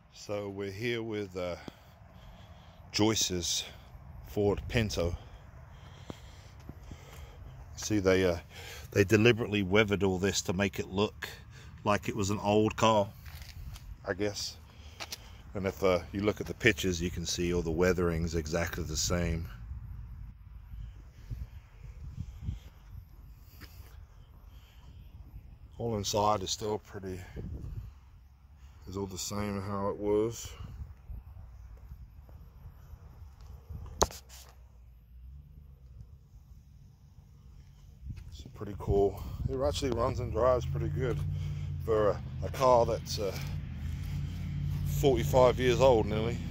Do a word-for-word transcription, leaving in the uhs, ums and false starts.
So we're here with uh, Joyce's Ford Pinto. See, they uh, they deliberately weathered all this to make it look like it was an old car, I guess. And if uh, you look at the pictures, you can see all the weathering's exactly the same. All inside is still pretty, is all the same how it was. It's pretty cool. It actually runs and drives pretty good for a, a car that's uh, forty-five years old nearly.